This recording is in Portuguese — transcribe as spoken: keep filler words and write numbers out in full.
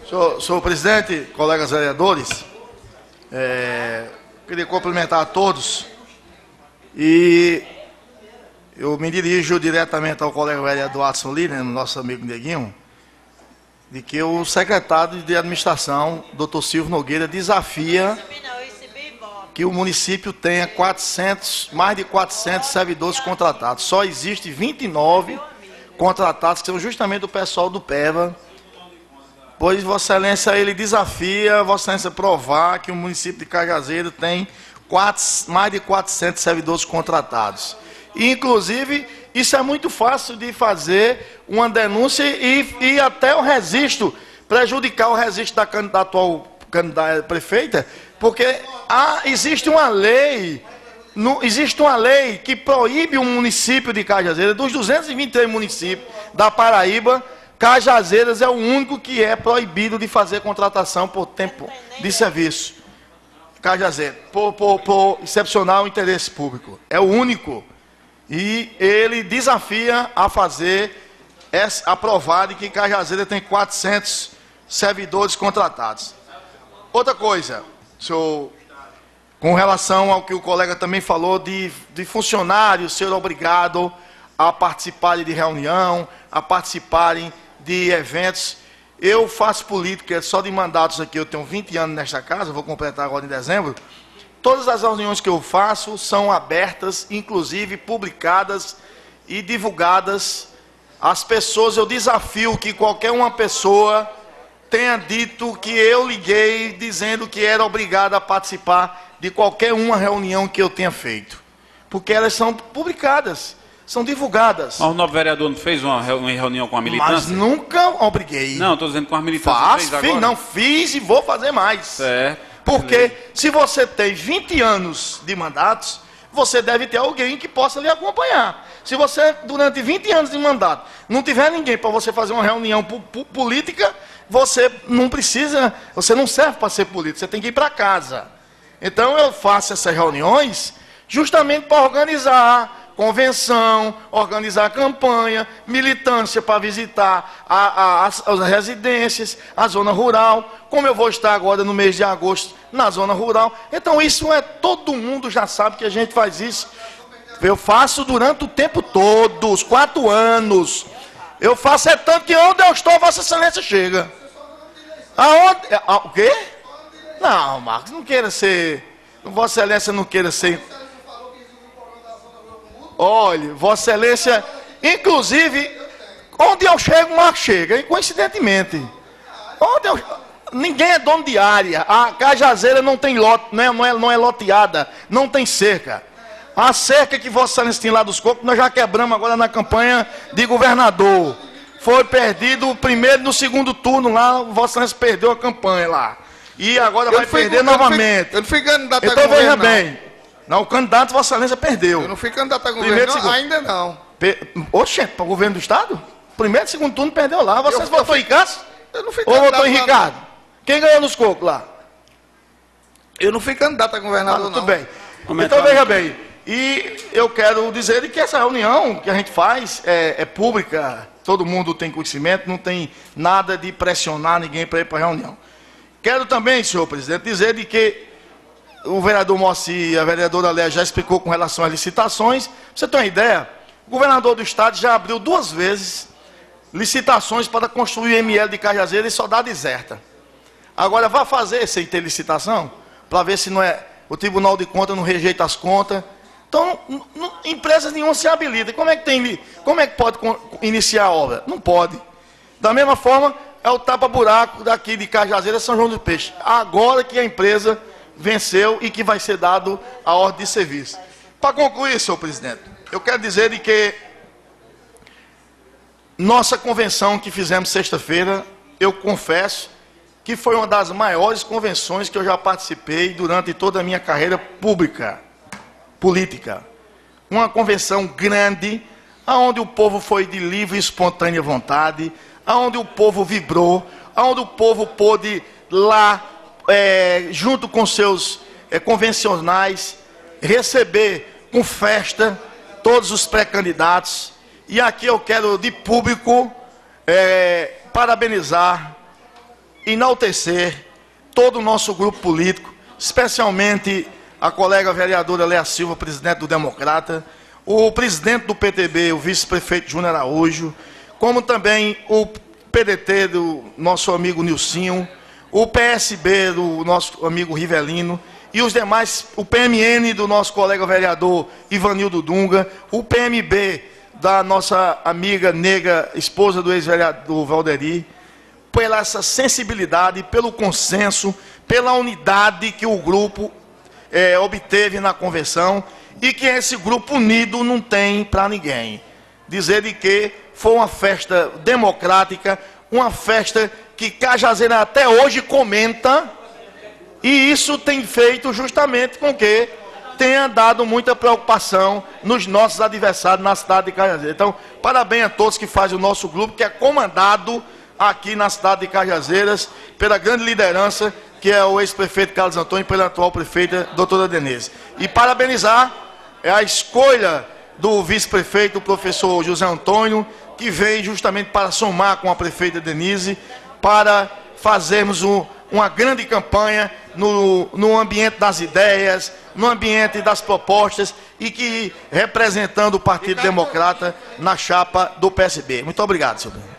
Senhor, senhor presidente, colegas vereadores, é, queria cumprimentar a todos e eu me dirijo diretamente ao colega vereador Adson Lira, nosso amigo Neguinho, de que o secretário de administração, doutor Silvio Nogueira, desafia que o município tenha quatrocentos, mais de quatrocentos servidores contratados. Só existe vinte e nove contratados, que são justamente o pessoal do PEVA, pois Vossa Excelência, ele desafia Vossa Excelência provar que o município de Cajazeiro tem quatro, mais de quatrocentos servidores contratados. E, inclusive, isso é muito fácil de fazer uma denúncia e, e até o registro, prejudicar o registro da, da atual candidata prefeita, porque há, existe uma lei, no, existe uma lei que proíbe o município de Cajazeiras, dos duzentos e vinte e três municípios da Paraíba, Cajazeiras é o único que é proibido de fazer contratação por tempo de serviço. Cajazeiras, por, por, por excepcional interesse público. É o único. E ele desafia a fazer, a provar de que Cajazeiras tem quatrocentos servidores contratados. Outra coisa, senhor, com relação ao que o colega também falou, de, de funcionários ser obrigado a participarem de reunião, a participarem de eventos. Eu faço política só de mandatos aqui, eu tenho vinte anos nesta casa, vou completar agora em dezembro. Todas as reuniões que eu faço são abertas, inclusive publicadas e divulgadas. As pessoas, eu desafio que qualquer uma pessoa tenha dito que eu liguei dizendo que era obrigado a participar de qualquer uma reunião que eu tenha feito. Porque elas são publicadas, são divulgadas. Mas o novo vereador não fez uma reunião com a militância? Mas nunca obriguei. Não, estou dizendo com a militância. Faz, fez fiz, não fiz e vou fazer mais. Certo. Porque se você tem vinte anos de mandatos, você deve ter alguém que possa lhe acompanhar. Se você, durante vinte anos de mandato, não tiver ninguém para você fazer uma reunião política, você não precisa, você não serve para ser político, você tem que ir para casa. Então eu faço essas reuniões justamente para organizar convenção, organizar campanha, militância para visitar a, a, as, as residências, a zona rural, como eu vou estar agora no mês de agosto na zona rural. Então isso é, todo mundo já sabe que a gente faz isso. Eu faço durante o tempo todo, os quatro anos. Eu faço é tanto que onde eu estou, Vossa Excelência chega. Aonde? A, o quê? Não, Marcos, não queira ser... Vossa Excelência não queira ser... Olha, Vossa Excelência... Inclusive, onde eu chego, o Marcos chega. E coincidentemente. Onde eu... Ninguém é dono de área. A Cajazeira não tem lote, não é, não, é, não é loteada. Não tem cerca. A cerca que Vossa Excelência tem lá dos Cocos, nós já quebramos agora na campanha de governador. Foi perdido o primeiro e no segundo turno lá, Vossa Excelência perdeu a campanha lá. E agora eu vai fui, perder eu novamente. Eu não fui candidato a então, governo, veja não. bem. Não, o candidato Vossa Excelência perdeu. Eu não fui candidato a governo, não, segundo... ainda não. Pe... Oxe, para o governo do Estado? Primeiro e segundo turno perdeu lá. Você votou fui... em Cássio? Eu não fui Ou candidato votou em Ricardo? Não. Quem ganhou nos Cocos lá? Eu não fui candidato a governador, ah, não. Tudo bem. Como então, veja bem. E eu quero dizer que essa reunião que a gente faz é, é pública, todo mundo tem conhecimento, não tem nada de pressionar ninguém para ir para a reunião. Quero também, senhor presidente, dizer de que o vereador Moacir e a vereadora Léa já explicou com relação às licitações. Pra você ter uma ideia, o governador do estado já abriu duas vezes licitações para construir o M L de Cajazeiras e só dá deserta. Agora, vá fazer sem ter licitação, para ver se não é, o Tribunal de Contas não rejeita as contas. Então, não, empresas nenhuma se habilitam. Como é que tem, como é que pode iniciar a obra? Não pode. Da mesma forma, é o tapa-buraco daqui de Cajazeiras, São João do Peixe. Agora que a empresa venceu e que vai ser dado a ordem de serviço. Para concluir, senhor presidente, eu quero dizer de que nossa convenção que fizemos sexta-feira, eu confesso que foi uma das maiores convenções que eu já participei durante toda a minha carreira pública, política. Uma convenção grande, onde o povo foi de livre e espontânea vontade, onde o povo vibrou, onde o povo pôde lá, é, junto com seus é, convencionais, receber com festa todos os pré-candidatos. E aqui eu quero, de público, é, parabenizar enaltecer todo o nosso grupo político, especialmente a colega vereadora Léa Silva, presidente do Democrata, o presidente do P T B, o vice-prefeito Júnior Araújo, como também o P D T do nosso amigo Nilcinho, o P S B do nosso amigo Rivelino, e os demais, o P M N do nosso colega vereador Ivanildo Dunga, o P M B da nossa amiga negra, esposa do ex-vereador Valderi, pela essa sensibilidade, pelo consenso, pela unidade que o grupo é, obteve na convenção e que esse grupo unido não tem para ninguém. Dizer de que foi uma festa democrática, uma festa que Cajazeira até hoje comenta, e isso tem feito justamente com que tenha dado muita preocupação nos nossos adversários na cidade de Cajazeiras. Então, parabéns a todos que fazem o nosso grupo, que é comandado aqui na cidade de Cajazeiras pela grande liderança, que é o ex-prefeito Carlos Antônio, e pela atual prefeita, doutora Denise. E parabenizar a escolha do vice-prefeito, o professor José Antônio, que veio justamente para somar com a prefeita Denise, para fazermos um, uma grande campanha no, no ambiente das ideias, no ambiente das propostas, e que representando o Partido Democrata na chapa do P S B. Muito obrigado, senhor.